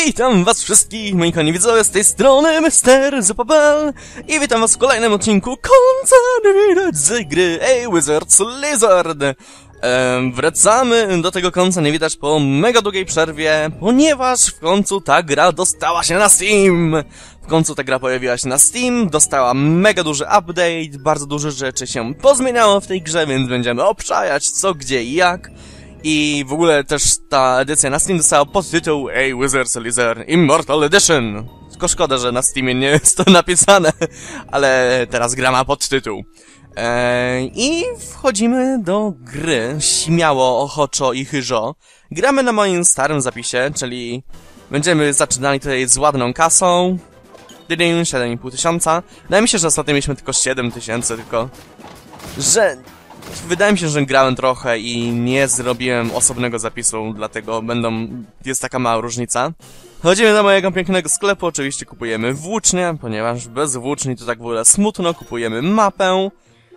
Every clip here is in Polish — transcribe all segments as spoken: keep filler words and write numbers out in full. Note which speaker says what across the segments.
Speaker 1: Witam was wszystkich, moi kochani widzowie, z tej strony mister Zupabel i witam was w kolejnym odcinku końca widać z gry A Wizard's Lizard. Ehm, wracamy do tego końca nie widać po mega długiej przerwie, ponieważ w końcu ta gra dostała się na Steam. W końcu ta gra pojawiła się na Steam, dostała mega duży update, bardzo dużo rzeczy się pozmieniało w tej grze, więc będziemy obczajać co, gdzie i jak. I w ogóle też ta edycja na Steam dostała podtytuł A Wizard's Lizard Immortal Edition. Tylko szkoda, że na Steamie nie jest to napisane, ale teraz gra ma podtytuł. Eee, I wchodzimy do gry, śmiało, ochoczo i chyżo. Gramy na moim starym zapisie, czyli będziemy zaczynali tutaj z ładną kasą. siedem i pół tysiąca. Wydaje mi się, że ostatnio mieliśmy tylko siedem tysięcy, tylko... że... Wydaje mi się, że grałem trochę i nie zrobiłem osobnego zapisu, dlatego będą... jest taka mała różnica. Chodzimy do mojego pięknego sklepu, oczywiście kupujemy włócznię, ponieważ bez włóczni to tak w ogóle smutno. Kupujemy mapę,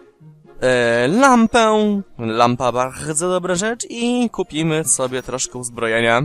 Speaker 1: e, lampę, lampa bardzo dobra rzecz i kupimy sobie troszkę uzbrojenia.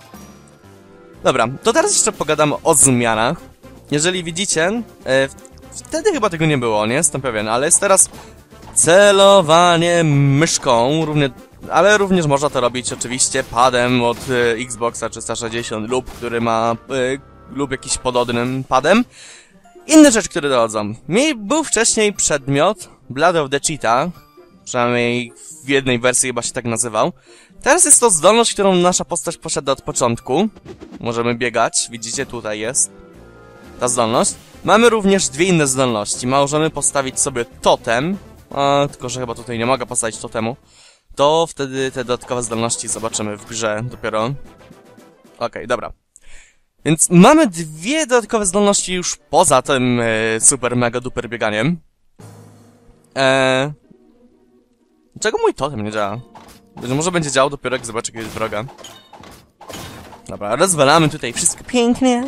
Speaker 1: Dobra, to teraz jeszcze pogadam o zmianach. Jeżeli widzicie, e, wtedy chyba tego nie było, nie jestem pewien, ale jest teraz... celowanie myszką, równie, ale również można to robić oczywiście padem od y, Xboxa trzysta sześćdziesiąt lub który ma y, lub jakiś podobnym padem. Inne rzeczy, które dochodzą. Mi był wcześniej przedmiot Blood of the Cheetah, przynajmniej w jednej wersji chyba się tak nazywał. Teraz jest to zdolność, którą nasza postać posiada od początku. Możemy biegać, widzicie, tutaj jest ta zdolność. Mamy również dwie inne zdolności. Możemy postawić sobie totem. A, tylko że chyba tutaj nie mogę postawić totemu. To wtedy te dodatkowe zdolności zobaczymy w grze dopiero. Okej, okay, dobra. Więc mamy dwie dodatkowe zdolności już poza tym e, super mega duper bieganiem. Eee... Dlaczego mój totem nie działa? Może będzie działał dopiero jak zobaczę jakiegoś wroga. Dobra, rozwalamy tutaj wszystko pięknie.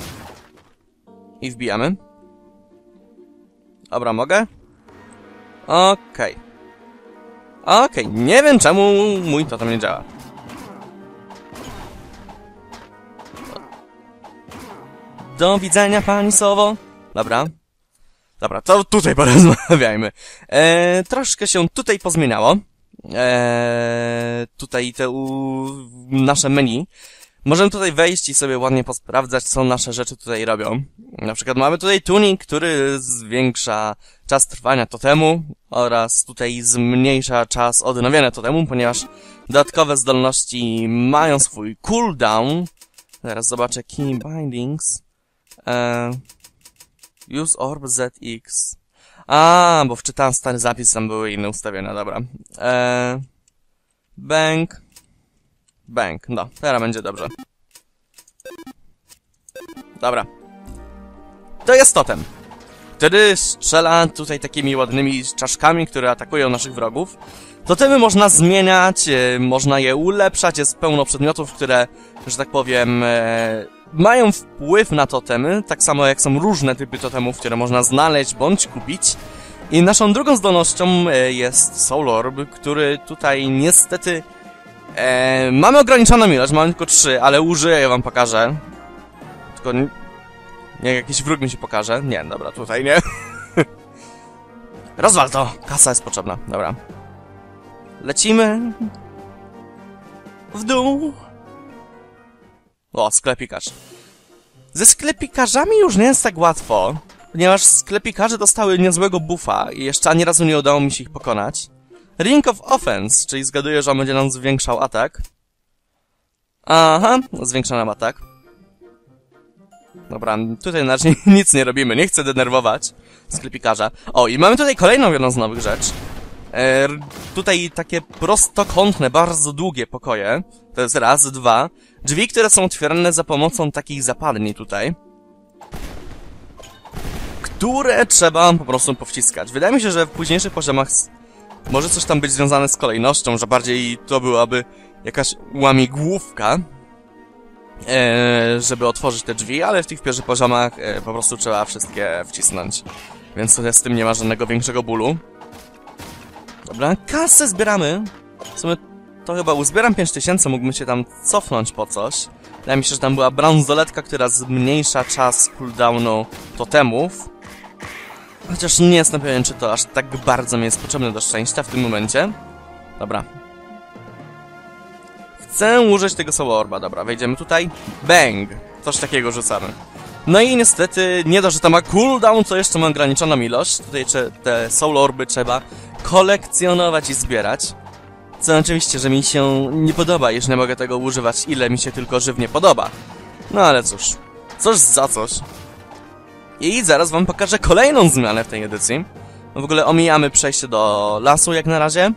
Speaker 1: I wbijamy. Dobra, mogę? Okej. Okay. Okej, okay. Nie wiem czemu mój totem nie działa. Do widzenia, pani sowo. Dobra. Dobra, to tutaj porozmawiajmy. Eee, troszkę się tutaj pozmieniało. Eee, tutaj te u... nasze menu. Możemy tutaj wejść i sobie ładnie posprawdzać, co nasze rzeczy tutaj robią. Na przykład mamy tutaj tuning, który zwiększa czas trwania totemu oraz tutaj zmniejsza czas odnowienia totemu, ponieważ dodatkowe zdolności mają swój cooldown. Teraz zobaczę key bindings. Eee, use orb Z X. A, bo wczytałem stary zapis, tam były inne ustawienia, dobra. Eee, bank. Bank, no, teraz będzie dobrze. Dobra. To jest totem. Wtedy strzela tutaj takimi ładnymi czaszkami, które atakują naszych wrogów. Totemy można zmieniać, e, można je ulepszać, jest pełno przedmiotów, które, że tak powiem, e, mają wpływ na totemy, tak samo jak są różne typy totemów, które można znaleźć bądź kupić. I naszą drugą zdolnością e, jest Soul Orb, który tutaj niestety... Eee, mamy ograniczoną ilość, mamy tylko trzy, ale użyję, ja wam pokażę. Tylko... nie, nie jakiś wróg mi się pokaże. Nie, dobra, tutaj nie. Rozwal to! Kasa jest potrzebna, dobra. Lecimy. W dół. O, sklepikarz. Ze sklepikarzami już nie jest tak łatwo, ponieważ sklepikarze dostały niezłego buffa i jeszcze ani razu nie udało mi się ich pokonać. Ring of Offense, czyli zgaduję, że on będzie nam zwiększał atak. Aha, zwiększa nam atak. Dobra, tutaj na razie nic nie robimy, nie chcę denerwować sklepikarza. O, i mamy tutaj kolejną jedną z nowych rzeczy. E, tutaj takie prostokątne, bardzo długie pokoje. To jest raz, dwa. Drzwi, które są otwierane za pomocą takich zapadni tutaj. Które trzeba po prostu powciskać. Wydaje mi się, że w późniejszych poziomach... może coś tam być związane z kolejnością, że bardziej to byłaby jakaś łamigłówka, e, żeby otworzyć te drzwi, ale w tych pierwszych poziomach e, po prostu trzeba wszystkie wcisnąć. Więc tutaj z tym nie ma żadnego większego bólu. Dobra, kasę zbieramy. W sumie to chyba uzbieram pięć tysięcy, mógłbym się tam cofnąć po coś. Wydaje mi się, że tam była bransoletka, która zmniejsza czas cooldownu totemów. Chociaż nie jestem pewien, czy to aż tak bardzo mi jest potrzebne do szczęścia w tym momencie. Dobra. Chcę użyć tego Soul Orba, dobra, wejdziemy tutaj. Bang! Coś takiego rzucamy. No i niestety, nie dość, że to ma cooldown, to jeszcze ma ograniczoną ilość. Tutaj te Soul Orby trzeba kolekcjonować i zbierać. Co oczywiście, że mi się nie podoba, już nie mogę tego używać, ile mi się tylko żywnie podoba. No ale cóż, coś za coś. I zaraz wam pokażę kolejną zmianę w tej edycji. W ogóle omijamy przejście do lasu jak na razie.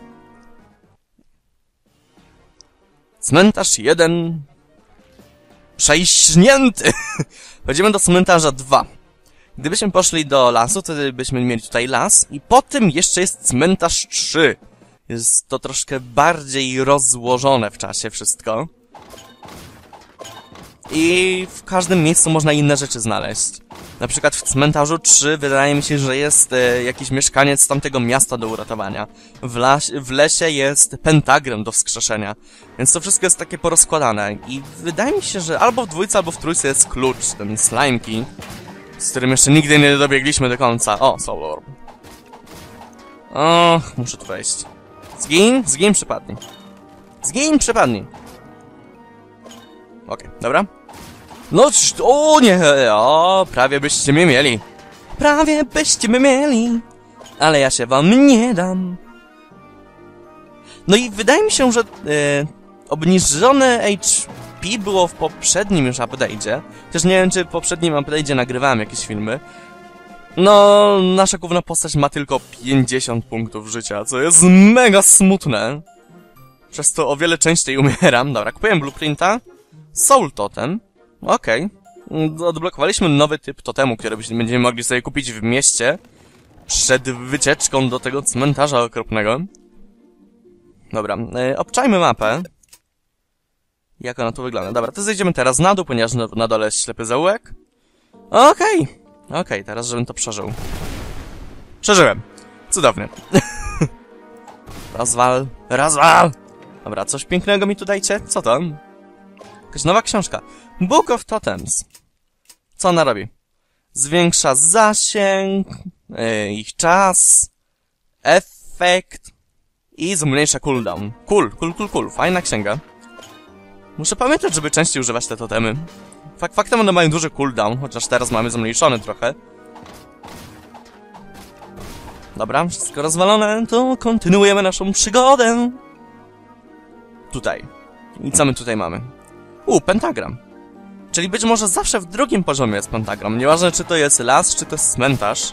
Speaker 1: Cmentarz jeden. Przejśnięty! Chodzimy do cmentarza dwa. Gdybyśmy poszli do lasu, to byśmy mieli tutaj las. I po tym jeszcze jest cmentarz trzy. Jest to troszkę bardziej rozłożone w czasie wszystko. I w każdym miejscu można inne rzeczy znaleźć. Na przykład w cmentarzu trzy wydaje mi się, że jest e, jakiś mieszkaniec z tamtego miasta do uratowania. W, las, w lesie jest pentagram do wskrzeszenia. Więc to wszystko jest takie porozkładane. I wydaje mi się, że albo w dwójce, albo w trójce jest klucz, ten slime key, z którym jeszcze nigdy nie dobiegliśmy do końca. O, Soul Orb. Och, muszę tu wejść. Zgin, zgin, przypadnij. Zgin, przypadnij. Okej, okay, dobra. No, o nie, o, prawie byście mnie mieli. Prawie byście mnie mieli. Ale ja się wam nie dam. No i wydaje mi się, że e, obniżone H P było w poprzednim już update'cie. Chociaż nie wiem, czy w poprzednim update'cie nagrywałem jakieś filmy. No, nasza główna postać ma tylko pięćdziesiąt punktów życia, co jest mega smutne. Przez to o wiele częściej umieram. Dobra, kupiłem blueprinta. Soul Totem. Okej. Okay. Odblokowaliśmy nowy typ totemu, który będziemy mogli sobie kupić w mieście przed wycieczką do tego cmentarza okropnego. Dobra, e, obczajmy mapę. Jak ona tu wygląda. Dobra, to zejdziemy teraz na dół, ponieważ na, na dole jest ślepy zaułek. Okej. Okay. Okej, okay, teraz żebym to przeżył. Przeżyłem. Cudownie. Rozwal, rozwal! Dobra, coś pięknego mi tu dajcie? Co to? Jakaś nowa książka. Book of Totems. Co ona robi? Zwiększa zasięg, yy, ich czas, efekt i zmniejsza cooldown. Cool, cool, cool, cool. Fajna księga. Muszę pamiętać, żeby częściej używać te totemy. Fakt faktem one mają duży cooldown, chociaż teraz mamy zmniejszony trochę. Dobra, wszystko rozwalone, to kontynuujemy naszą przygodę. Tutaj. I co my tutaj mamy? U, pentagram. Czyli być może zawsze w drugim poziomie jest pentagram. Nieważne, czy to jest las, czy to jest cmentarz.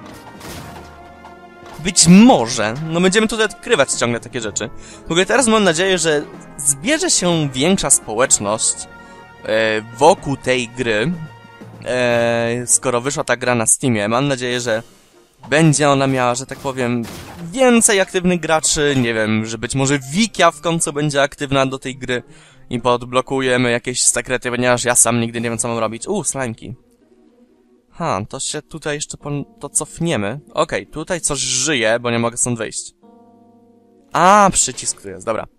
Speaker 1: Być może. No będziemy tutaj odkrywać ciągle takie rzeczy. W ogóle teraz mam nadzieję, że zbierze się większa społeczność e, wokół tej gry. E, skoro wyszła ta gra na Steamie. Mam nadzieję, że będzie ona miała, że tak powiem, więcej aktywnych graczy. Nie wiem, że być może Wikia w końcu będzie aktywna do tej gry. I podblokujemy jakieś sekrety, ponieważ ja sam nigdy nie wiem, co mam robić. Uuu, slimeki. Ha, to się tutaj jeszcze po... to cofniemy. Okej, okay, tutaj coś żyje, bo nie mogę stąd wyjść. A, przycisk tu jest, dobra.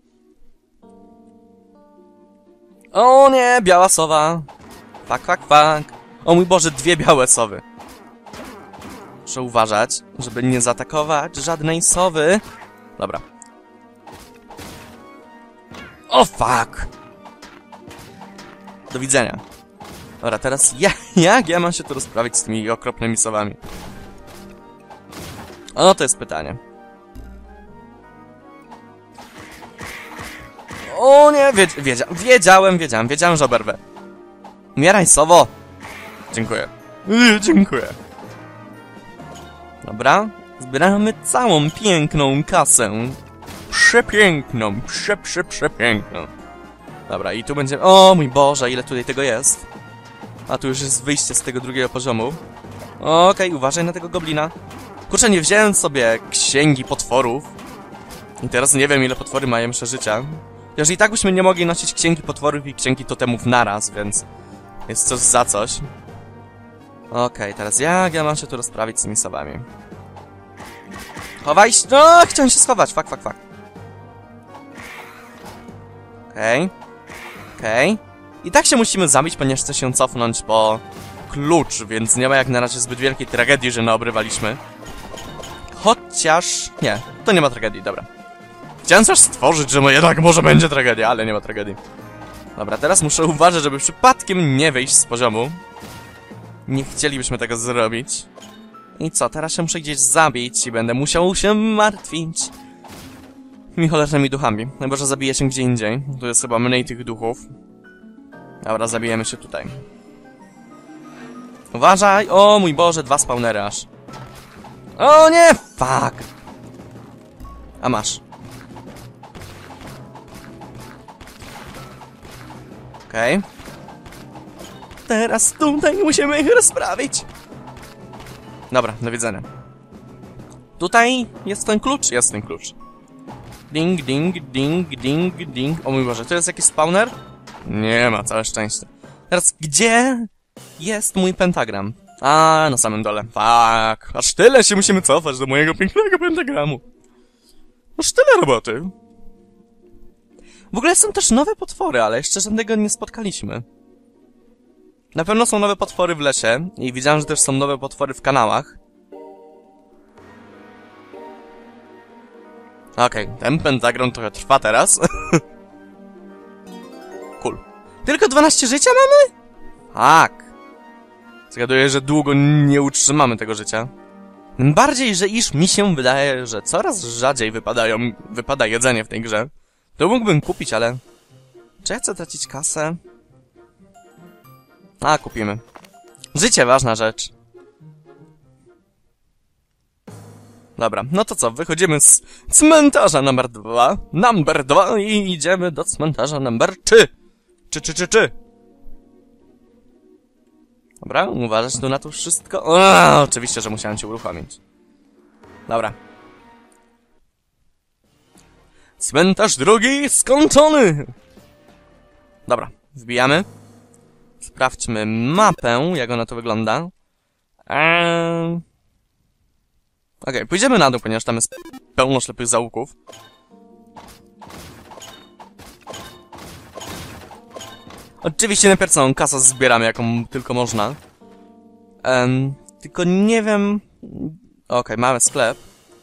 Speaker 1: O nie, biała sowa. Fak, fak, fak. O mój Boże, dwie białe sowy. Muszę uważać, żeby nie zaatakować żadnej sowy. Dobra. O, fuck! Do widzenia. Dobra, teraz ja, jak ja mam się tu rozprawić z tymi okropnymi sowami? O, to jest pytanie. O nie, wiedz, wiedzia, wiedziałem, wiedziałem, wiedziałem, że oberwę. Umieraj, sowo! Dziękuję. Yy, dziękuję. Dobra, zbieramy całą piękną kasę. Przepiękną, prze, prze, przepiękną. Dobra, i tu będzie... O mój Boże, ile tutaj tego jest. A tu już jest wyjście z tego drugiego poziomu. Okej, okay, uważaj na tego goblina. Kurczę, nie wziąłem sobie księgi potworów. I teraz nie wiem, ile potwory mają jeszcze życia. Chociaż i tak byśmy nie mogli nosić księgi potworów i księgi totemów naraz, więc... jest coś za coś. Okej, okay, teraz jak ja mam się tu rozprawić z tymi sowami? Chowaj się... No, chciałem się schować, fak, fak, fak. Okej. Okay. Okej. Okay. I tak się musimy zabić, ponieważ chcę się cofnąć po klucz, więc nie ma jak na razie zbyt wielkiej tragedii, że naobrywaliśmy. Chociaż... nie, to nie ma tragedii, dobra. Chciałem coś stworzyć, że jednak może będzie tragedia, ale nie ma tragedii. Dobra, teraz muszę uważać, żeby przypadkiem nie wyjść z poziomu. Nie chcielibyśmy tego zrobić. I co, teraz się muszę gdzieś zabić i będę musiał się martwić tymi cholernymi duchami. Chyba że zabiję się gdzie indziej. Tu jest chyba mniej tych duchów. Dobra, zabijemy się tutaj. Uważaj! O mój Boże, dwa spawnery aż. O nie! Fuck! A masz. Okej. Okay. Teraz tutaj musimy ich rozprawić. Dobra, do widzenia. Tutaj jest ten klucz? Jest ten klucz. Ding, ding, ding, ding, ding. O mój Boże, to jest jakiś spawner? Nie ma, całe szczęście. Teraz gdzie jest mój pentagram? A, na samym dole. Fuck. Aż tyle się musimy cofać do mojego pięknego pentagramu. Aż tyle roboty. W ogóle są też nowe potwory, ale jeszcze żadnego nie spotkaliśmy. Na pewno są nowe potwory w lesie i widziałem, że też są nowe potwory w kanałach. Okej, okay, ten pentagram trochę trwa teraz. Cool. Tylko dwanaście życia mamy? Tak. Zgaduję, że długo nie utrzymamy tego życia. Tym bardziej, że iż mi się wydaje, że coraz rzadziej wypadają, wypada jedzenie w tej grze. To mógłbym kupić, ale... czy ja chcę tracić kasę? A, kupimy. Życie, ważna rzecz. Dobra, no to co? Wychodzimy z cmentarza numer dwa. Number dwa i idziemy do cmentarza numer trzy. Czy, czy, czy, czy. Dobra, uważać tu na to wszystko. O, oczywiście, że musiałem cię uruchomić. Dobra. Cmentarz drugi skończony. Dobra, wbijamy. Sprawdźmy mapę, jak ona to wygląda. Eee... Okej, okay, pójdziemy na dół, ponieważ tam jest pełno ślepych zaułków. Oczywiście najpierw całą kasę zbieramy, jaką tylko można. Um, tylko nie wiem... Okej, okay, mamy sklep.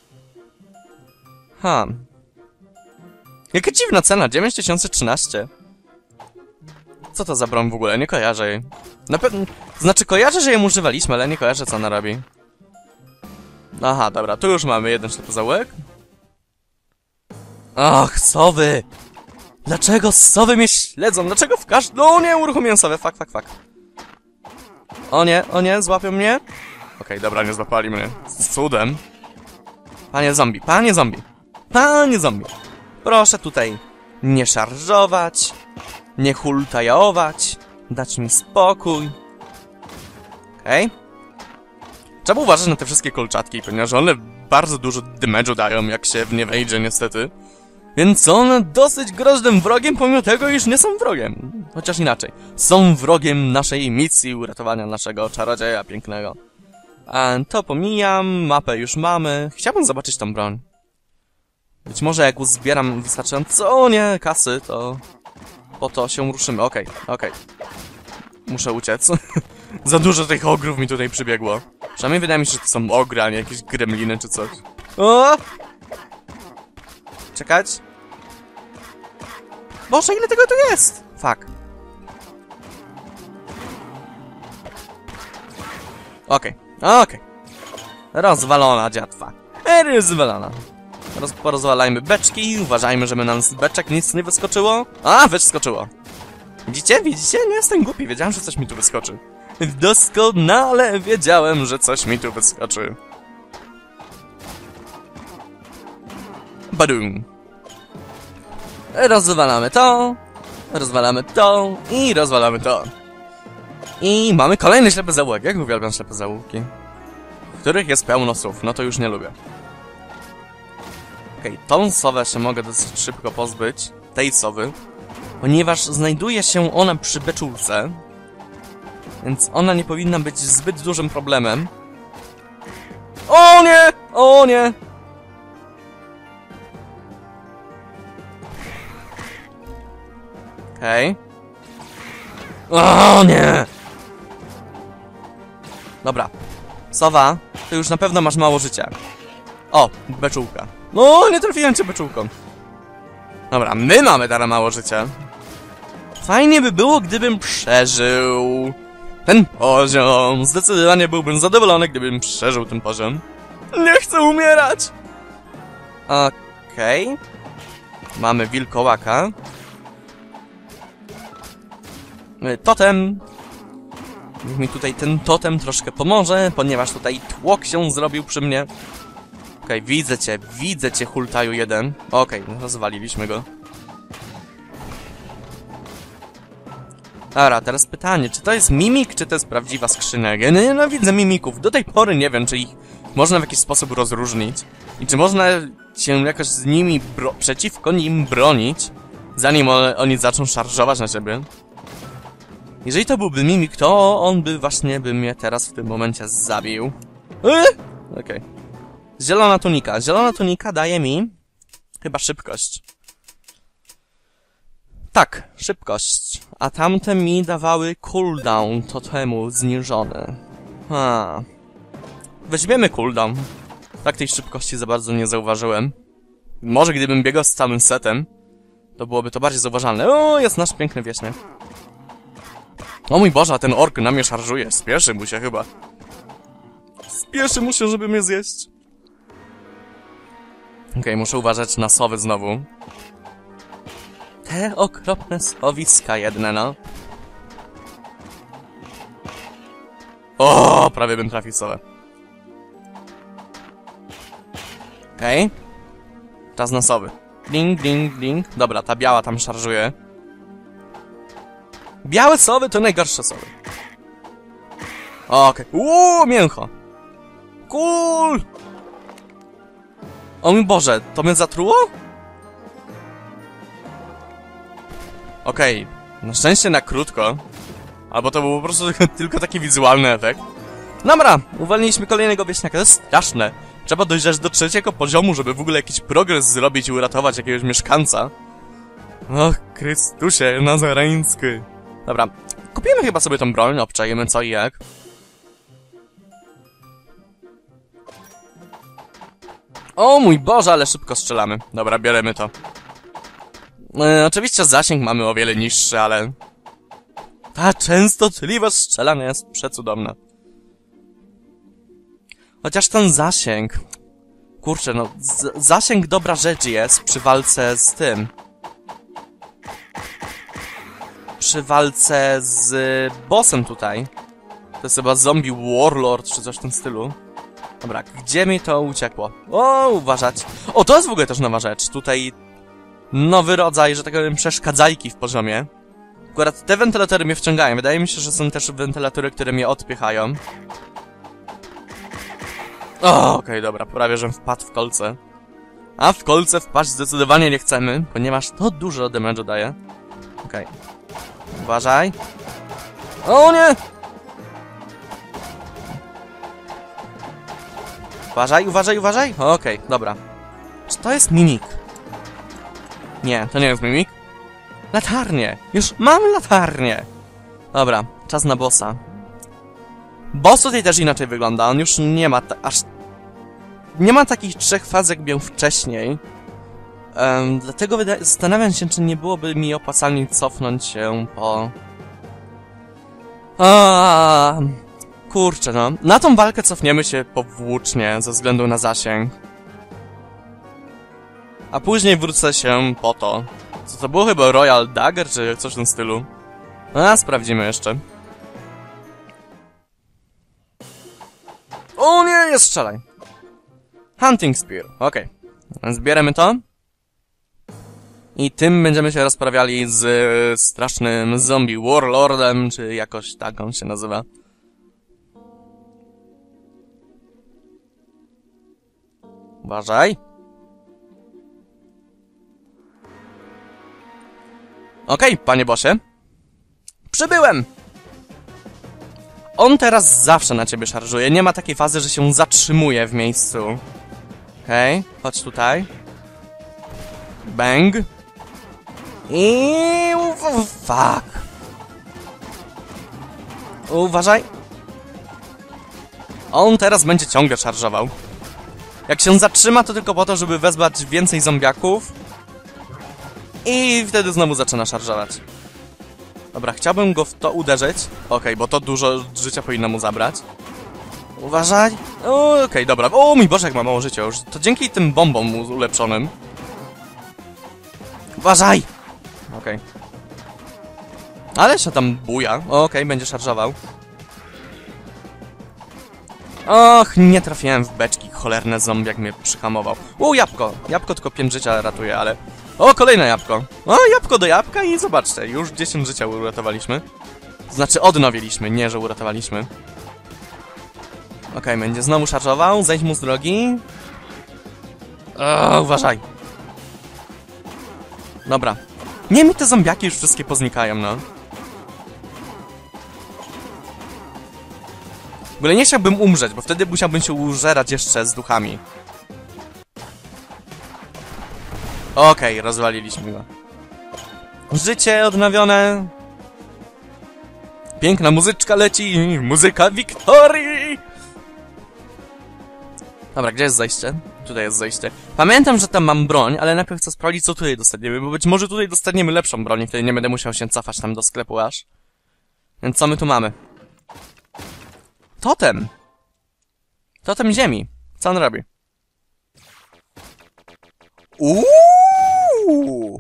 Speaker 1: Ha. Jaka dziwna cena, dziewięć tysięcy trzynaście. Co to za broń w ogóle? Nie kojarzę jej. Na pewno... Znaczy kojarzę, że ją używaliśmy, ale nie kojarzę, co ona robi. Aha, dobra, tu już mamy jeden ślepy zaułek. Ach, sowy! Dlaczego sowy mnie śledzą? Dlaczego w każdym... No nie, uruchomiłem sowę, fuck, fuck, fuck. O nie, o nie, złapią mnie. Okej, okay, dobra, nie złapali mnie. Z cudem. Panie zombie, panie zombie. Panie zombie. Proszę tutaj nie szarżować. Nie hultajować. Dać mi spokój. Okej. Okay. Trzeba uważać na te wszystkie kolczatki, ponieważ one bardzo dużo damage'u dają, jak się w nie wejdzie, niestety. Więc są one dosyć groźnym wrogiem, pomimo tego, iż nie są wrogiem. Chociaż inaczej. Są wrogiem naszej misji uratowania naszego czarodzieja pięknego. A to pomijam, mapę już mamy. Chciałbym zobaczyć tą broń. Być może jak uzbieram wystarczająco, nie, kasy, to... po to się ruszymy. Okej, okay, okej. Okay. Muszę uciec. Za dużo tych ogrów mi tutaj przybiegło. Przynajmniej wydaje mi się, że to są ogry, a nie jakieś gremliny czy coś. O! Czekać. Boże, ile tego tu jest? Fuck. Okej, okay. okej. Okay. Rozwalona dziatwa. Rozwalona. Roz porozwalajmy beczki i uważajmy, żeby nam z beczek nic nie wyskoczyło. A, wyskoczyło. Widzicie? Widzicie? Nie jestem głupi. Wiedziałem, że coś mi tu wyskoczy. Doskonale wiedziałem, że coś mi tu wyskoczy. Badum. Rozwalamy to. Rozwalamy to. I rozwalamy to. I mamy kolejny ślepy zaułek. Jak uwielbiam ślepe zaułki. W których jest pełno słów. No to już nie lubię. Okej, okay, tą sowę się mogę dosyć szybko pozbyć. Tej sowy. Ponieważ znajduje się ona przy beczulce. Więc ona nie powinna być zbyt dużym problemem. O nie! O nie! Okej. O nie! Dobra. Sowa, ty już na pewno masz mało życia. O, beczułka. No, nie trafiłem cię beczułką. Dobra, my mamy teraz mało życia. Fajnie by było, gdybym przeżył ten poziom. Zdecydowanie byłbym zadowolony, gdybym przeżył ten poziom. Nie chcę umierać! Okej. Okay. Mamy wilkołaka. Totem. Niech mi tutaj ten totem troszkę pomoże, ponieważ tutaj tłok się zrobił przy mnie. Okej, okay, widzę cię, widzę cię, Hultaju jeden. Okej, okay, rozwaliliśmy go. Dobra, teraz pytanie, czy to jest mimik, czy to jest prawdziwa skrzynia? Ja nienawidzę mimików, do tej pory nie wiem, czy ich można w jakiś sposób rozróżnić. I czy można się jakoś z nimi, przeciwko nim bronić, zanim one, oni zaczną szarżować na siebie. Jeżeli to byłby mimik, to on by właśnie by mnie teraz w tym momencie zabił. Eee? Okej. Okay. Zielona tunika. Zielona tunika daje mi chyba szybkość. Tak, szybkość. A tamte mi dawały cooldown totemu zniżony. Ha. Weźmiemy cooldown. Tak tej szybkości za bardzo nie zauważyłem. Może gdybym biegał z całym setem, to byłoby to bardziej zauważalne. O, jest nasz piękny wieśniak. O mój Boże, a ten ork na mnie szarżuje. Spieszy mu się chyba. Spieszy mu się, żeby mnie zjeść. Okej, okay, muszę uważać na sowy znowu. Te okropne sowiska jedne, no. O, prawie bym trafił sowę. Okej. Okay. Czas na sowy. Ding, ding, ding. Dobra, ta biała tam szarżuje. Białe sowy to najgorsze sowy. Okej. Okay. Uuu, mięcho. Cool. O mój Boże, to mnie zatruło? Okej. Okay. Na szczęście na krótko. Albo to był po prostu tylko taki wizualny efekt. Dobra, uwolniliśmy kolejnego wieśniaka. To jest straszne. Trzeba dojść aż do trzeciego poziomu, żeby w ogóle jakiś progres zrobić i uratować jakiegoś mieszkańca. Och, Chrystusie nazareński. Dobra, kupimy chyba sobie tą broń, obczajemy co i jak. O mój Boże, ale szybko strzelamy. Dobra, bierzemy to. E, oczywiście zasięg mamy o wiele niższy, ale... ta częstotliwość strzelania jest przecudowna. Chociaż ten zasięg... Kurczę, no... Zasięg dobra rzecz jest przy walce z tym. Przy walce z bossem tutaj. To jest chyba zombie warlord, czy coś w tym stylu. Dobra, gdzie mi to uciekło? O, uważać. O, to jest w ogóle też nowa rzecz. Tutaj nowy rodzaj, że tak powiem, przeszkadzajki w poziomie. Akurat te wentylatory mnie wciągają. Wydaje mi się, że są też wentylatory, które mnie odpychają. O, okej, okay, dobra, prawie żem wpadł w kolce. A w kolce wpaść zdecydowanie nie chcemy, ponieważ to dużo damage'u daje. Okej. Okay. Uważaj. O nie! Uważaj, uważaj, uważaj. Okej, okay, dobra. Czy to jest mimik? Nie, to nie jest mimik. Latarnie! Już mam latarnię! Dobra, czas na bossa. Boss tutaj też inaczej wygląda. On już nie ma aż... nie ma takich trzech faz, jak miał wcześniej. Um, dlatego zastanawiam się, czy nie byłoby mi opłacalnie cofnąć się po... A, kurczę, no. Na tą walkę cofniemy się powłócznie, ze względu na zasięg. A później wrócę się po to. Co to było chyba Royal Dagger, czy coś w tym stylu? A, sprawdzimy jeszcze. O nie, nie strzelaj! Hunting Spear, okej. Okay. Zbieramy to. I tym będziemy się rozprawiali z y, strasznym zombie warlordem, czy jakoś tak on się nazywa. Uważaj. Okej, okay, panie bossie. Przybyłem! On teraz zawsze na ciebie szarżuje. Nie ma takiej fazy, że się zatrzymuje w miejscu. Okej, okay, chodź tutaj. Bang. I... Fuck. Uważaj. On teraz będzie ciągle szarżował. Jak się zatrzyma, to tylko po to, żeby wezwać więcej zombiaków. I wtedy znowu zaczyna szarżować. Dobra, chciałbym go w to uderzyć. Okej, okay, bo to dużo życia powinno mu zabrać. Uważaj. Okej, okay, dobra. O mój Boże, jak ma mało życia już. To dzięki tym bombom mu ulepszonym. Uważaj! Okej. Okay. Ale się tam buja. Okej, okay, będzie szarżował. Och, nie trafiłem w beczki. Cholerne zombie, jak mnie przyhamował. U, jabłko. Jabłko tylko pięć życia ratuje, ale... O, kolejne jabłko. O, jabłko do jabłka i zobaczcie. Już dziesięć życia uratowaliśmy. Znaczy odnowiliśmy, nie, że uratowaliśmy. Okej, okay, będzie znowu szarżował. Zejdź mu z drogi. O, uważaj. Dobra. Nie, mi te zombiaki już wszystkie poznikają, no. W ogóle nie chciałbym umrzeć, bo wtedy musiałbym się użerać jeszcze z duchami. Okej, okay, rozwaliliśmy go. Życie odnowione. Piękna muzyczka leci. Muzyka Wiktorii. Dobra, gdzie jest zejście? Tutaj jest zejście. Pamiętam, że tam mam broń, ale najpierw chcę sprawdzić, co tutaj dostaniemy, bo być może tutaj dostaniemy lepszą broń i wtedy nie będę musiał się cofać tam do sklepu aż. Więc co my tu mamy? Totem! Totem ziemi. Co on robi? Uuuu!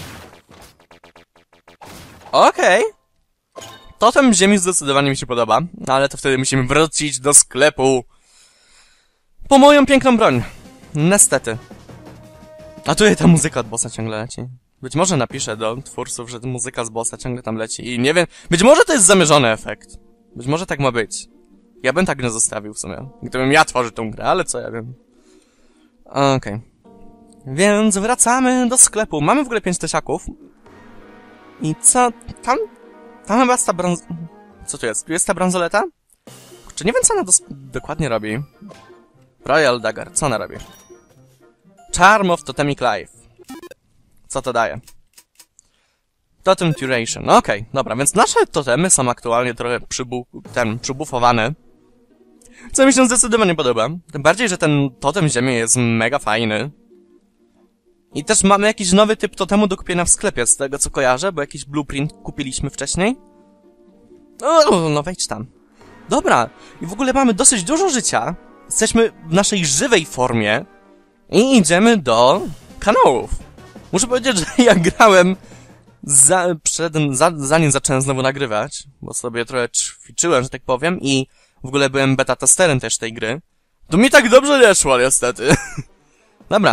Speaker 1: Okej. Okay. Totem ziemi zdecydowanie mi się podoba, ale to wtedy musimy wrócić do sklepu po moją piękną broń. Niestety. A tutaj ta muzyka od bossa ciągle leci. Być może napiszę do twórców, że muzyka z bossa ciągle tam leci i nie wiem... Być może to jest zamierzony efekt. Być może tak ma być. Ja bym tak nie zostawił w sumie. Gdybym ja tworzył tą grę, ale co ja wiem. Okej. Okay. Więc wracamy do sklepu. Mamy w ogóle pięć tysiaków. I co? Tam... Tam chyba jest ta brąz... Co tu jest? Tu jest ta bransoleta? Czy nie wiem, co ona dos... dokładnie robi. Royal Dagger. Co ona robi? Charm of Totemic Life. Co to daje? Totem Duration. Okej, okay, dobra, więc nasze totemy są aktualnie trochę przybu... ten, przybufowane. Co mi się zdecydowanie podoba. Tym bardziej, że ten totem ziemi jest mega fajny. I też mamy jakiś nowy typ totemu do kupienia w sklepie, z tego co kojarzę, bo jakiś blueprint kupiliśmy wcześniej. O, no wejdź tam. Dobra, i w ogóle mamy dosyć dużo życia. Jesteśmy w naszej żywej formie. I idziemy do kanałów. Muszę powiedzieć, że ja grałem za, przed, za, zanim zacząłem znowu nagrywać, bo sobie trochę ćwiczyłem, że tak powiem, i w ogóle byłem beta testerem też tej gry. To mi tak dobrze nie szło, niestety. Dobra.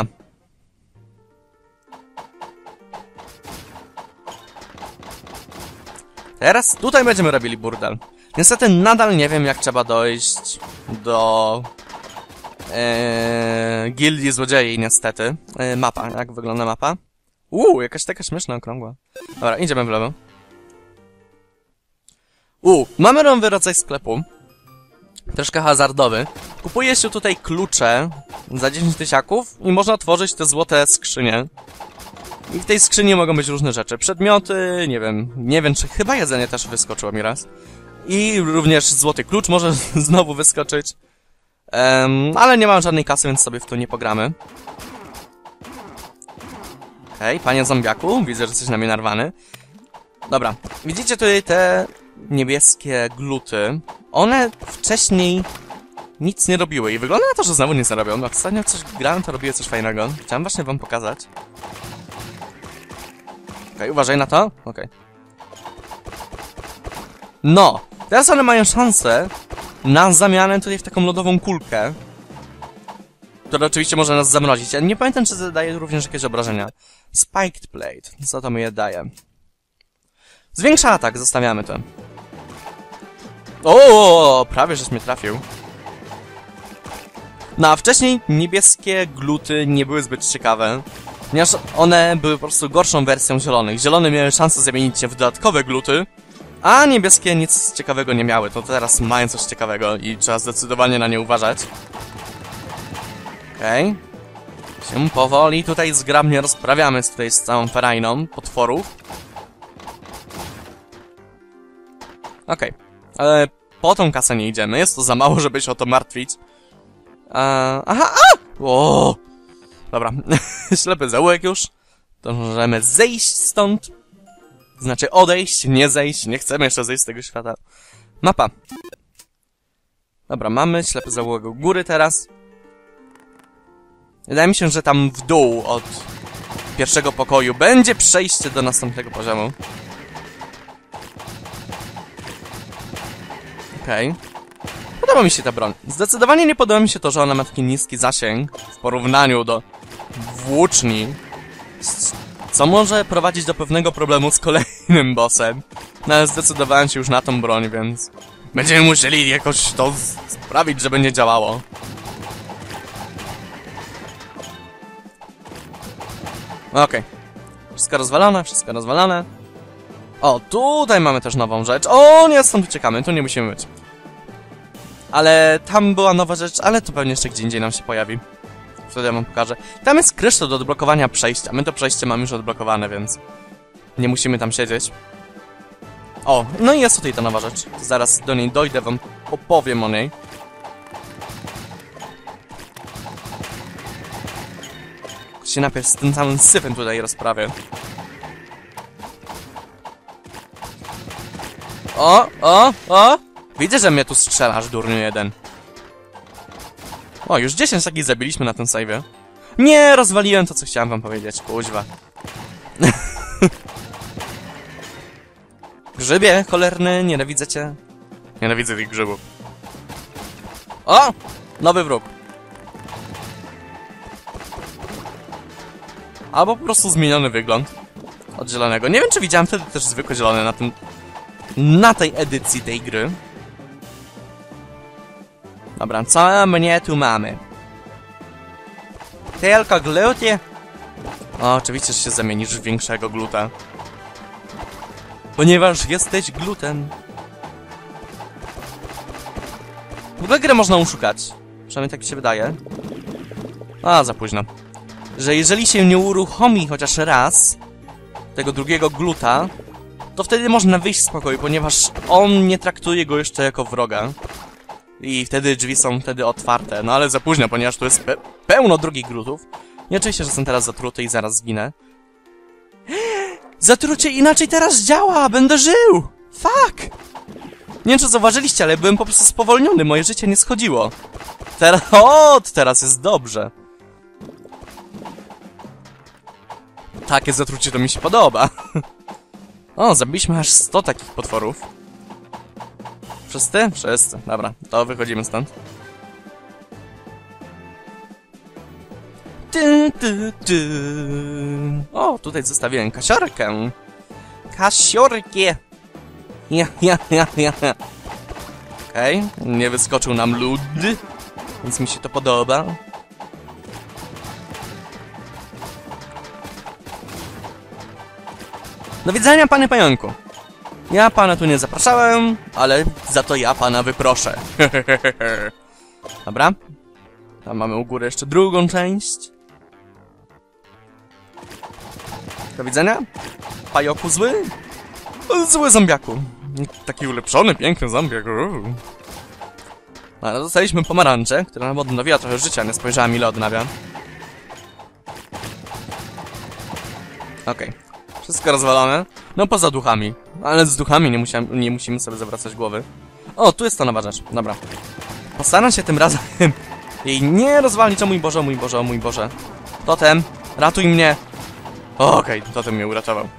Speaker 1: Teraz tutaj będziemy robili burdel. Niestety nadal nie wiem, jak trzeba dojść do ee, gildii złodziei, niestety. E, mapa, jak wygląda mapa? Uuu, jakaś taka śmieszna, okrągła. Dobra, idziemy w lewo. Uuu, mamy nowy rodzaj sklepu. Troszkę hazardowy. Kupuje się tutaj klucze za dziesięć tysiaków i można otworzyć te złote skrzynie. I w tej skrzyni mogą być różne rzeczy. Przedmioty, nie wiem, nie wiem, czy chyba jedzenie też wyskoczyło mi raz. I również złoty klucz może znowu wyskoczyć. Um, ale nie mam żadnej kasy, więc sobie w to nie pogramy. Hej, okay, panie zombiaku, widzę, że jesteś na mnie narwany. Dobra, widzicie tutaj te niebieskie gluty. One wcześniej nic nie robiły i wygląda na to, że znowu nic nie robią. Jak ostatnio coś grałem, to robiły coś fajnego. Chciałem właśnie wam pokazać. Okej, okay, uważaj na to. Okej. Okay. No, teraz one mają szansę na zamianę tutaj w taką lodową kulkę, która oczywiście może nas zamrozić. Ja nie pamiętam, czy zadaje również jakieś obrażenia. Spiked Blade. Co to mi je daje? Zwiększa atak, zostawiamy to. O, prawie żeś mnie trafił. No a wcześniej niebieskie gluty nie były zbyt ciekawe, ponieważ one były po prostu gorszą wersją zielonych. Zielone miały szansę zamienić się w dodatkowe gluty, a niebieskie nic ciekawego nie miały. To teraz mają coś ciekawego i trzeba zdecydowanie na nie uważać. Okej. Okay. się powoli tutaj zgrabnie rozprawiamy z, tutaj z całą ferajną potworów. Okej, okay. Ale po tą kasę nie idziemy, jest to za mało, żeby się o to martwić. Eee, aha, a! O! Dobra, ślepy zaułek już. To możemy zejść stąd. Znaczy odejść, nie zejść, nie chcemy jeszcze zejść z tego świata. Mapa. Dobra, mamy ślepy zaułek u góry teraz. Wydaje mi się, że tam w dół od pierwszego pokoju będzie przejście do następnego poziomu. Okej. Okay. Podoba mi się ta broń. Zdecydowanie nie podoba mi się to, że ona ma taki niski zasięg w porównaniu do włóczni. Co może prowadzić do pewnego problemu z kolejnym bossem. No ale zdecydowałem się już na tą broń, więc będziemy musieli jakoś to sprawić, żeby nie działało. Okej. Okay. Wszystko rozwalone, wszystko rozwalone. O, tutaj mamy też nową rzecz. O, nie, stąd uciekamy, tu nie musimy być. Ale tam była nowa rzecz, ale to pewnie jeszcze gdzie indziej nam się pojawi. Wtedy ja wam pokażę. Tam jest kryształ do odblokowania przejścia. My to przejście mamy już odblokowane, więc nie musimy tam siedzieć. O, no i jest tutaj ta nowa rzecz. Zaraz do niej dojdę, wam opowiem o niej. Się najpierw z tym samym syfem tutaj rozprawię. O, o, o! Widzę, że mnie tu strzelasz, durniu jeden. O, już dziesięć takich zabiliśmy na tym save'ie. Nie, rozwaliłem to, co chciałem wam powiedzieć, kuźwa. Grzybie, cholerny, nienawidzę cię. Nienawidzę tych grzybów. O! Nowy wróg. Albo po prostu zmieniony wygląd od zielonego. Nie wiem, czy widziałem wtedy też zwykły zielony na tym... na tej edycji tej gry. Dobra, co mnie tu mamy? Tylko gluty? O, oczywiście, że się zamienisz w większego gluta. Ponieważ jesteś gluten. W ogóle grę można uszukać. Przynajmniej tak mi się wydaje. A, za późno. Że jeżeli się nie uruchomi chociaż raz tego drugiego gluta, to wtedy można wyjść z pokoju, ponieważ on nie traktuje go jeszcze jako wroga. I wtedy drzwi są wtedy otwarte. No ale za późno, ponieważ tu jest pe pełno drugich glutów. I oczywiście, że jestem teraz zatruty i zaraz zginę. Zatrucie inaczej teraz działa! Będę żył! Fuck! Nie wiem, czy zauważyliście, ale byłem po prostu spowolniony. Moje życie nie schodziło. Teraz... O, teraz jest dobrze. Takie zatrucie to mi się podoba. O, zabiliśmy aż sto takich potworów. Wszyscy? Wszyscy. Dobra, to wychodzimy stąd. Ty, ty, ty. O, tutaj zostawiłem kasiorkę. Kasiorkie. Ja, ja, ja, ja. Okej, okay. Nie wyskoczył nam lód, więc mi się to podoba. Do widzenia, panie pająku. Ja pana tu nie zapraszałem, ale za to ja pana wyproszę. Dobra. Tam mamy u góry jeszcze drugą część. Do widzenia. Pajoku zły. Zły zombiaku. Taki ulepszony, piękny zombiak. Ale dostaliśmy pomarańczę, która nam odnowiła trochę życia. Nie spojrzałem, ile odnawia. Okej. Okay. Wszystko rozwalone. No poza duchami. Ale z duchami nie, musiałem, nie musimy sobie zawracać głowy. O, tu jest ta nowa rzecz. Dobra. Postaram się tym razem jej nie rozwalić. O mój Boże, o mój Boże, o mój Boże. Totem, ratuj mnie. Okej, okay, totem mnie uratował.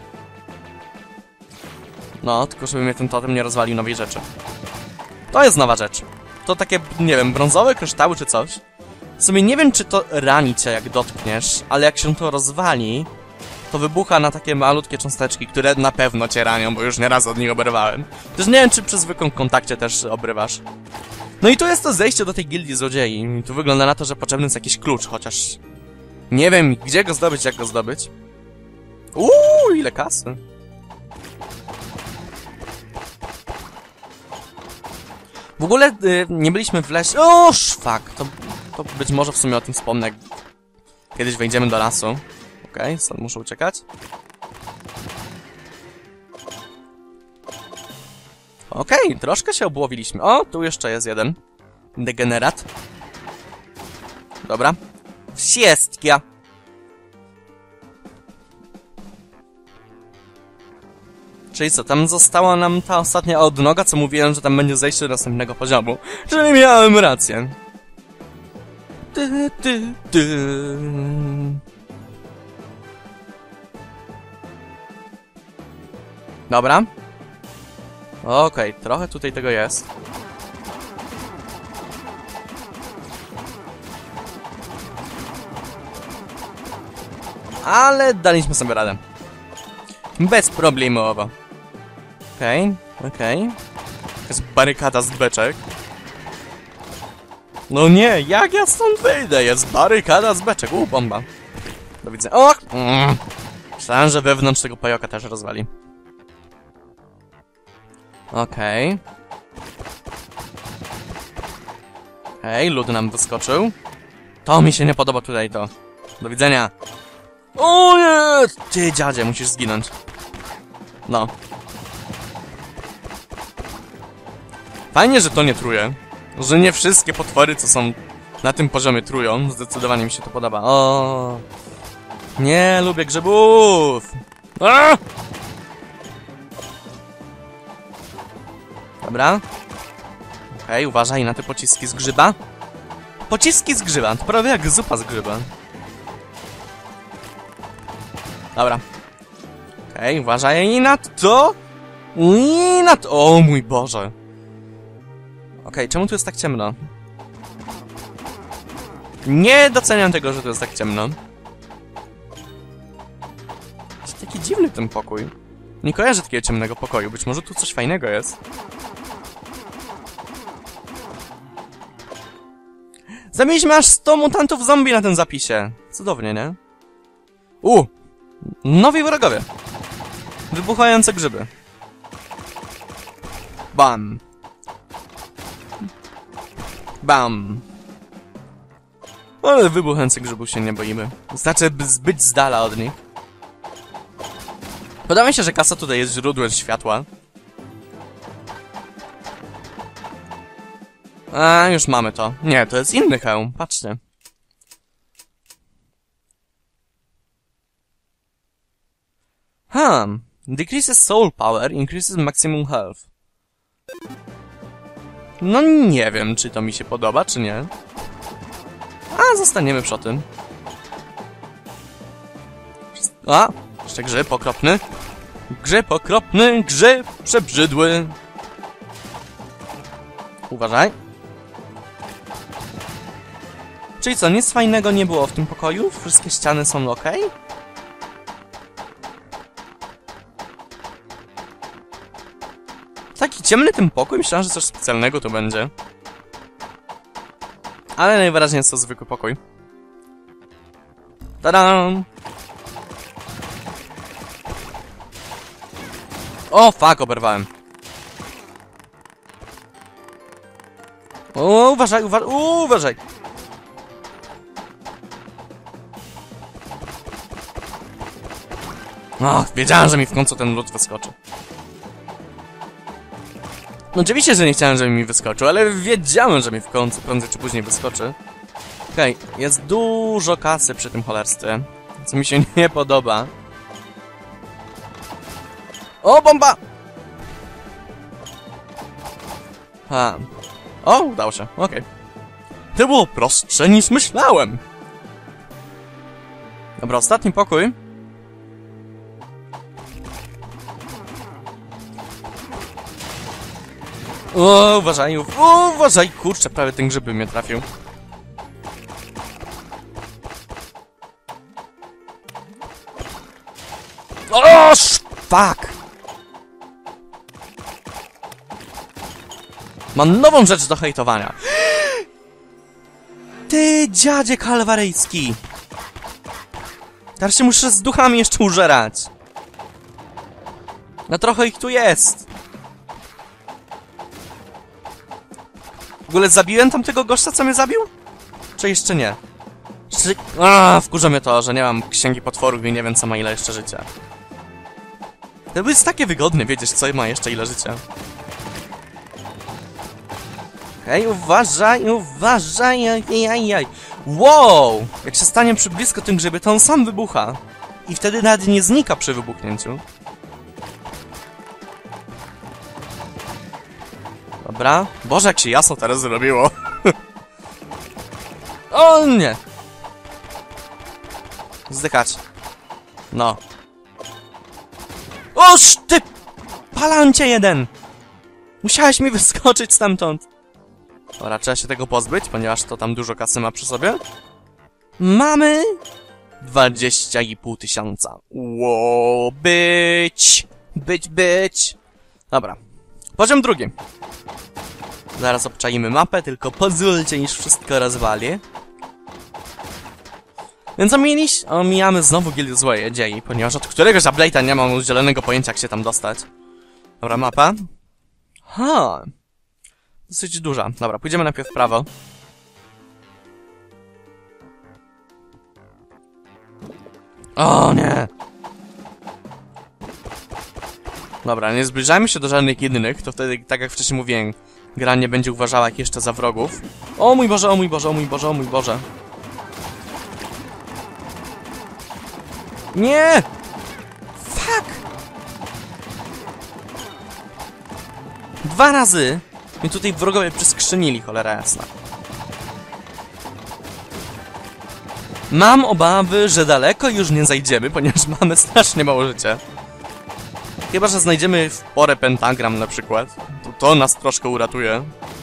Speaker 1: No, tylko żeby mnie ten totem nie rozwalił nowej rzeczy. To jest nowa rzecz. To takie, nie wiem, brązowe kryształy czy coś. W sumie nie wiem, czy to rani cię, jak dotkniesz, ale jak się to rozwali, to wybucha na takie malutkie cząsteczki, które na pewno cię ranią, bo już nieraz od nich oberwałem. Też nie wiem, czy przy zwykłym kontakcie też obrywasz. No i tu jest to zejście do tej gildii złodziei. Tu wygląda na to, że potrzebny jest jakiś klucz, chociaż... nie wiem, gdzie go zdobyć, jak go zdobyć. Uuu, ile kasy. W ogóle y, nie byliśmy w lesie... O, fuck, to, to być może w sumie o tym wspomnę Kiedyś wejdziemy do lasu. Okej, okay, stąd muszę uciekać. Okej, okay, troszkę się obłowiliśmy. O, tu jeszcze jest jeden. Degenerat. Dobra. Wszystkie. Czyli co, tam została nam ta ostatnia odnoga, co mówiłem, że tam będzie zejście do następnego poziomu. Czyli miałem rację. Ty, ty, ty. Dobra. Okej, okay, trochę tutaj tego jest. Ale daliśmy sobie radę. Bezproblemowo. Okej, okay, okej. Okay. To jest barykada z beczek. No nie, jak ja stąd wyjdę? Jest barykada z beczek. U, bomba. Do widzenia. O! Mm. Myślałem, że wewnątrz tego pajoka też rozwali. Okej. Okay. Hej, lód nam wyskoczył. To mi się nie podoba tutaj to. Do widzenia. O nie! Ty dziadzie, musisz zginąć. No. Fajnie, że to nie truje. Że nie wszystkie potwory, co są na tym poziomie, trują. Zdecydowanie mi się to podoba. O, nie lubię grzybów! A! Dobra. Okej, okay, uważaj na te pociski z grzyba. Pociski z grzyba, to prawie jak zupa z grzyba. Dobra. Okej, okay, uważaj i na to! I na to! O mój Boże! Okej, okay, czemu tu jest tak ciemno? Nie doceniam tego, że tu jest tak ciemno. Jest taki dziwny ten pokój. Nie kojarzę takiego ciemnego pokoju. Być może tu coś fajnego jest. Zabiliśmy aż sto mutantów zombie na tym zapisie. Cudownie, nie? U! Nowi wrogowie. Wybuchające grzyby. Bam. Bam. Ale wybuchających grzybów się nie boimy. Znaczy być z dala od nich. Podoba mi się, że kasa tutaj jest źródłem światła. A, już mamy to. Nie, to jest inny hełm. Patrzcie. Hmm. Decreases soul power, increases maximum health. No nie wiem, czy to mi się podoba, czy nie. A, zostaniemy przy tym. A, jeszcze grzyb okropny. Grzyb okropny, grzyb przebrzydły. Uważaj. Czyli co, nic fajnego nie było w tym pokoju? Wszystkie ściany są ok? Taki ciemny ten pokój, myślałem, że coś specjalnego tu będzie. Ale najwyraźniej jest to zwykły pokój. Tadam! O, fuck, oberwałem. O, uważaj, uważaj, uważaj! O, wiedziałem, że mi w końcu ten lód wyskoczy. No oczywiście, że nie chciałem, żeby mi wyskoczył, ale wiedziałem, że mi w końcu prędzej czy później wyskoczy. Okej, okay, jest dużo kasy przy tym cholerstwie, co mi się nie podoba. O, bomba! Ha. O, udało się, okej. Okay. To było prostsze niż myślałem. Dobra, ostatni pokój. O, uważaj, o, uważaj, kurczę, prawie ten grzyb by mnie trafił. O, fuck! Mam nową rzecz do hejtowania. Ty, dziadzie kalwaryjski! Teraz się muszę z duchami jeszcze użerać. No trochę ich tu jest. W ogóle zabiłem tamtego gościa, co mnie zabił? Czy jeszcze nie? Czy... A, wkurza mnie to, że nie mam księgi potworów i nie wiem, co ma ile jeszcze życia. To jest takie wygodne wiedzieć, co ma jeszcze ile życia. Hej, uważaj, uważaj, ajajaj. Wow! Jak się stanie przy blisko tym grzybie, to on sam wybucha. I wtedy nawet nie znika przy wybuchnięciu. Dobra. Boże, jak się jasno teraz zrobiło. O nie! Zdychać. No. Oż ty! Palancie jeden! Musiałeś mi wyskoczyć stamtąd. Dobra, trzeba się tego pozbyć, ponieważ to tam dużo kasy ma przy sobie. Mamy... dwadzieścia i pół tysiąca. Ło, być! Być, być! Dobra. Poziom drugi. Zaraz obczaimy mapę, tylko pozwólcie, niż wszystko rozwali. Więc omijaliś, omijamy znowu Gildię Złej Dziei, ponieważ od któregoś update'a nie mam zielonego pojęcia, jak się tam dostać. Dobra, mapa. Ha. Dosyć duża. Dobra, pójdziemy najpierw w prawo. O nie! Dobra, nie zbliżajmy się do żadnych innych, to wtedy, tak jak wcześniej mówiłem, gra nie będzie uważała ich jeszcze za wrogów. O mój Boże, o mój Boże, o mój Boże, o mój Boże. Nie! Fuck! Dwa razy mi tutaj wrogowie przyskrzynili, cholera jasna. Mam obawy, że daleko już nie zajdziemy, ponieważ mamy strasznie mało życia. Chyba że znajdziemy w porę pentagram na przykład. To, to nas troszkę uratuje.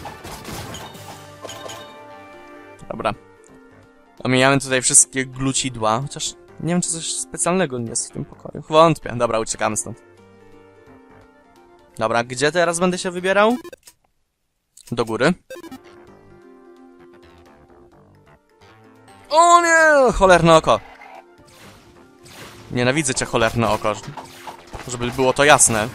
Speaker 1: Dobra. Omijamy tutaj wszystkie glucidła, chociaż nie wiem, czy coś specjalnego nie jest w tym pokoju. Wątpię. Dobra, uciekamy stąd. Dobra, gdzie teraz będę się wybierał? Do góry. O nie! Cholerne oko. Nienawidzę cię, cholerne oko. Żeby było to jasne.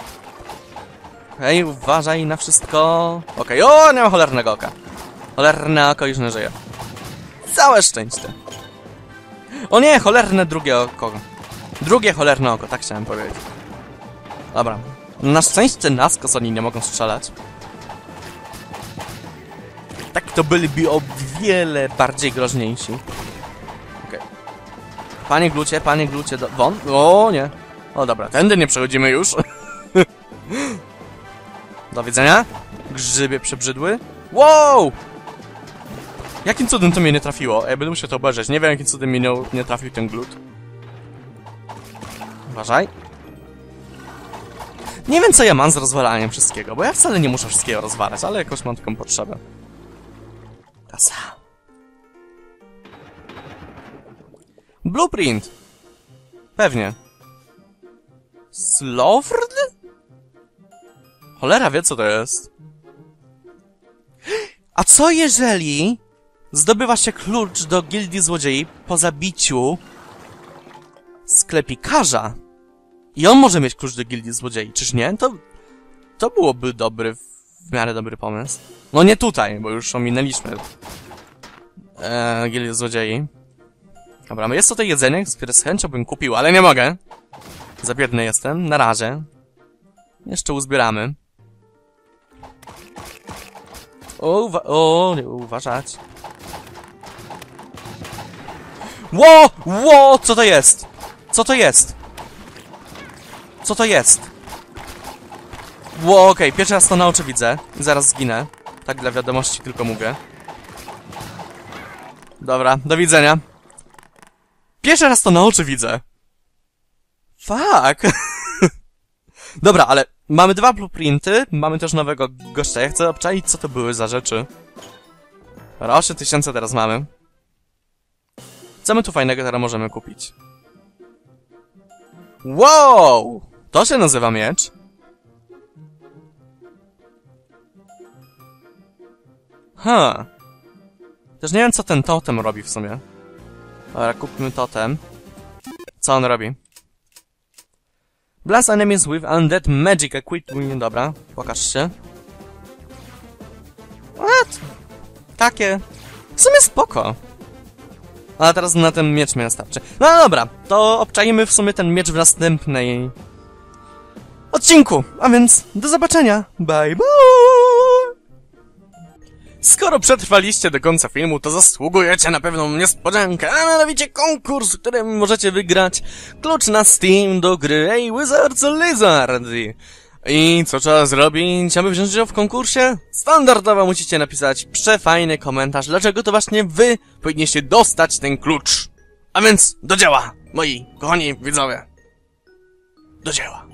Speaker 1: Hej, uważaj na wszystko. Okej, okay. O, nie ma cholernego oka. Cholerne oko już nie żyje. Całe szczęście. O nie, cholerne drugie oko. Drugie cholerne oko, tak chciałem powiedzieć. Dobra. Na szczęście nas kosoni nie mogą strzelać. Tak to byliby o wiele bardziej groźniejsi. Okej. Okay. Panie glucie, panie glucie, do... won? O nie. O dobra, tędy nie przechodzimy już. Do widzenia. Grzybie przebrzydły. Wow! Jakim cudem to mnie nie trafiło? Ja będę musiał to obejrzeć. Nie wiem, jakim cudem mnie nie, nie trafił ten glut. Uważaj. Nie wiem, co ja mam z rozwalaniem wszystkiego, bo ja wcale nie muszę wszystkiego rozwalać, ale jakoś mam taką potrzebę. Kasa. Blueprint. Pewnie. Slowford? Cholera wie, co to jest. A co jeżeli zdobywa się klucz do Gildii Złodziei po zabiciu sklepikarza? I on może mieć klucz do Gildii Złodziei, czyż nie? To, to byłoby dobry, w miarę dobry pomysł. No nie tutaj, bo już ominęliśmy eee, Gildię Złodziei. Dobra, jest tutaj jedzenie, które z chęcią bym kupił, ale nie mogę. Za biedny jestem, na razie. Jeszcze uzbieramy. O, uwa o nie, uważać. Ło! Ło! Co to jest? Co to jest? Co to jest? Ło, okej, okay. Pierwszy raz to na oczy widzę. Zaraz zginę. Tak dla wiadomości tylko mówię. Dobra, do widzenia. Pierwszy raz to na oczy widzę. Fuck. Dobra, ale mamy dwa blueprinty, mamy też nowego gościa. Ja chcę obczaić, co to były za rzeczy. Dobra, osiem tysięcy teraz mamy. Co my tu fajnego teraz możemy kupić? Wow! To się nazywa miecz. Ha. Też nie wiem, co ten totem robi w sumie. Dobra, kupmy totem. Co on robi? Blast enemies with undead magic equipment. Dobra, pokaż się. What? Takie. W sumie spoko. A teraz na ten miecz mnie starczy. No dobra, to obczajmy w sumie ten miecz w następnej odcinku. A więc do zobaczenia. Bye bye! Skoro przetrwaliście do końca filmu, to zasługujecie na pewną niespodziankę, a mianowicie konkurs, w którym możecie wygrać klucz na Steam do gry A Wizard's Lizard. I co trzeba zrobić, aby wziąć udział w konkursie? Standardowo musicie napisać przefajny komentarz, dlaczego to właśnie wy powinniście dostać ten klucz. A więc do dzieła, moi kochani widzowie. Do dzieła.